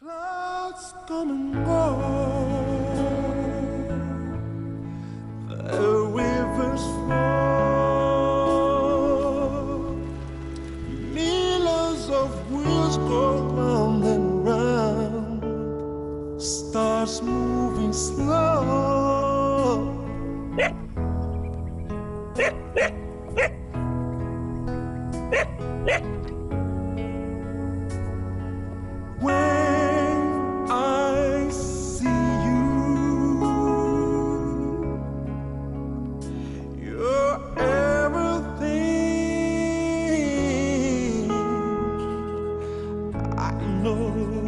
Clouds come and go, the rivers flow, millions of wheels go round and round, stars moving slow. When I see you, you're everything I know.